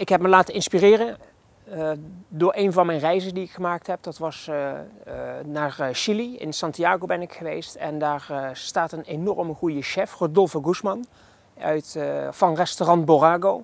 Ik heb me laten inspireren door een van mijn reizen die ik gemaakt heb. Dat was naar Chili. In Santiago ben ik geweest. En daar staat een enorme goede chef, Rodolfo Guzman, van restaurant Borrago.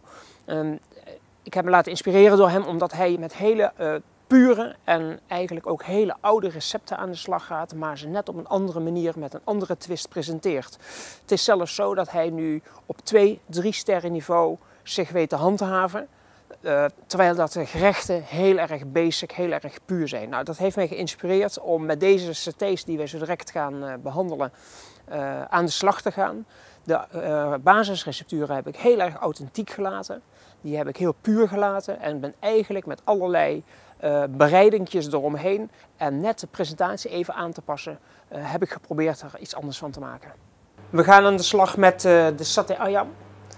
Ik heb me laten inspireren door hem omdat hij met hele pure en eigenlijk ook hele oude recepten aan de slag gaat, maar ze net op een andere manier met een andere twist presenteert. Het is zelfs zo dat hij nu op 2-3 sterren niveau zich weet te handhaven, terwijl dat de gerechten heel erg basic, heel erg puur zijn. Nou, dat heeft mij geïnspireerd om met deze satés die wij zo direct gaan behandelen aan de slag te gaan. De basisrecepturen heb ik heel erg authentiek gelaten. Die heb ik heel puur gelaten en ben eigenlijk met allerlei bereidingjes eromheen en net de presentatie even aan te passen, heb ik geprobeerd er iets anders van te maken. We gaan aan de slag met de satay ayam.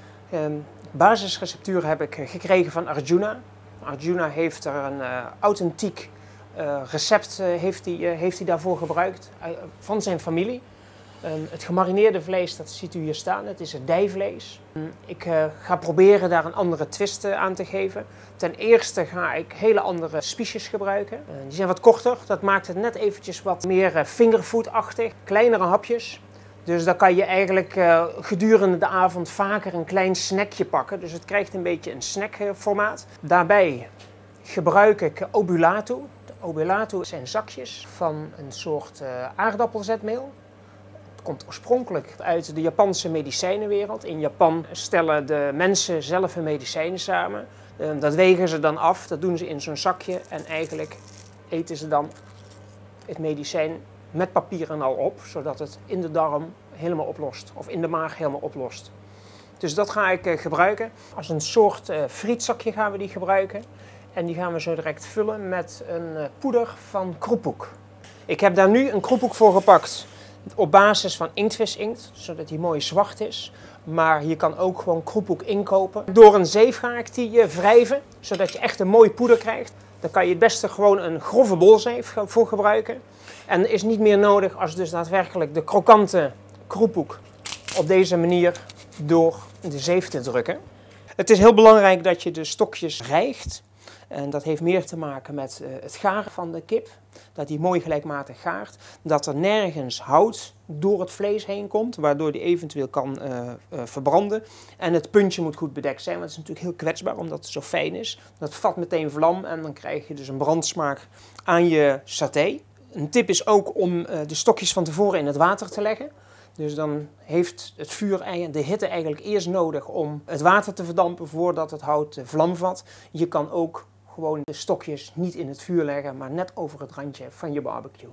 Basisreceptuur heb ik gekregen van Arjuna. Arjuna heeft er een authentiek recept heeft hij daarvoor gebruikt van zijn familie. Het gemarineerde vlees, dat ziet u hier staan, het is het dijvlees. Ik ga proberen daar een andere twist aan te geven. Ten eerste ga ik hele andere spiesjes gebruiken. Die zijn wat korter, dat maakt het net eventjes wat meer fingerfood-achtig. Kleinere hapjes. Dus dan kan je eigenlijk gedurende de avond vaker een klein snackje pakken. Dus het krijgt een beetje een snackformaat. Daarbij gebruik ik obulato. De obulato zijn zakjes van een soort aardappelzetmeel. Het komt oorspronkelijk uit de Japanse medicijnenwereld. In Japan stellen de mensen zelf hun medicijnen samen. Dat wegen ze dan af, dat doen ze in zo'n zakje en eigenlijk eten ze dan het medicijn met papieren al op, zodat het in de darm helemaal oplost of in de maag helemaal oplost. Dus dat ga ik gebruiken. Als een soort frietzakje gaan we die gebruiken en die gaan we zo direct vullen met een poeder van kroepoek. Ik heb daar nu een kroepoek voor gepakt. Op basis van inktvisinkt, zodat die mooi zwart is. Maar je kan ook gewoon kroepoek inkopen. Door een zeef ga ik die wrijven, zodat je echt een mooi poeder krijgt. Dan kan je het beste gewoon een grove bolzeef voor gebruiken. En er is niet meer nodig als dus daadwerkelijk de krokante kroepoek op deze manier door de zeef te drukken. Het is heel belangrijk dat je de stokjes rijgt. En dat heeft meer te maken met het garen van de kip. Dat die mooi gelijkmatig gaart. Dat er nergens hout door het vlees heen komt, waardoor die eventueel kan verbranden. En het puntje moet goed bedekt zijn, want het is natuurlijk heel kwetsbaar omdat het zo fijn is. Dat vat meteen vlam en dan krijg je dus een brandsmaak aan je saté. Een tip is ook om de stokjes van tevoren in het water te leggen. Dus dan heeft het vuur de hitte eigenlijk eerst nodig om het water te verdampen voordat het hout vlam vat. Je kan ook gewoon de stokjes niet in het vuur leggen, maar net over het randje van je barbecue.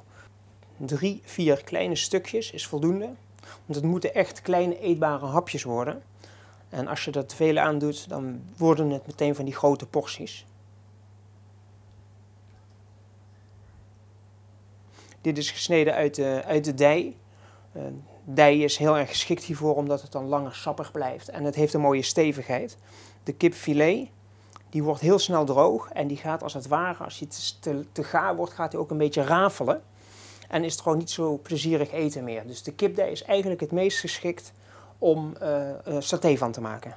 3-4 kleine stukjes is voldoende, want het moeten echt kleine eetbare hapjes worden. En als je er te veel aan doet, dan worden het meteen van die grote porties. Dit is gesneden uit de dij. Dij is heel erg geschikt hiervoor, omdat het dan langer sappig blijft. En het heeft een mooie stevigheid. De kipfilet, die wordt heel snel droog. En die gaat als het ware, als hij te gaar wordt, gaat hij ook een beetje rafelen. En is het gewoon niet zo plezierig eten meer. Dus de kipdij is eigenlijk het meest geschikt om saté van te maken.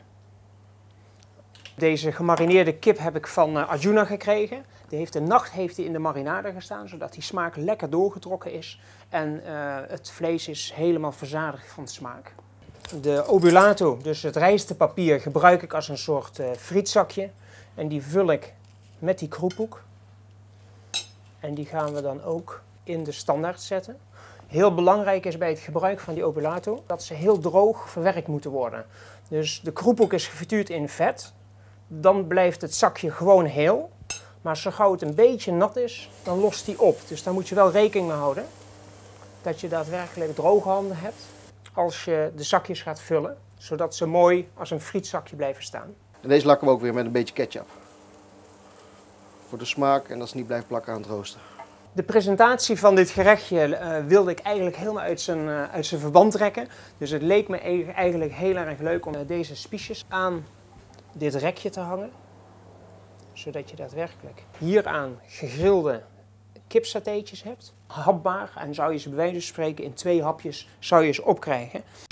Deze gemarineerde kip heb ik van Arjuna gekregen. Een nacht heeft hij in de marinade gestaan, zodat die smaak lekker doorgetrokken is. En het vlees is helemaal verzadigd van de smaak. De obulato, dus het rijstepapier, gebruik ik als een soort frietzakje. En die vul ik met die kroepoek. En die gaan we dan ook in de standaard zetten. Heel belangrijk is bij het gebruik van die obulato dat ze heel droog verwerkt moeten worden. Dus de kroepoek is gefrituurd in vet. Dan blijft het zakje gewoon heel. Maar zo gauw het een beetje nat is, dan lost die op. Dus daar moet je wel rekening mee houden. Dat je daadwerkelijk droge handen hebt als je de zakjes gaat vullen. Zodat ze mooi als een frietzakje blijven staan. En deze lakken we ook weer met een beetje ketchup. Voor de smaak en dat het niet blijft plakken aan het roosten. De presentatie van dit gerechtje wilde ik eigenlijk helemaal uit zijn verband trekken. Dus het leek me eigenlijk heel erg leuk om deze spiesjes aan dit rekje te hangen. Zodat je daadwerkelijk hieraan gegrilde kipsatéetjes hebt. Hapbaar en zou je ze bij wijze van spreken in 2 hapjes zou je ze opkrijgen.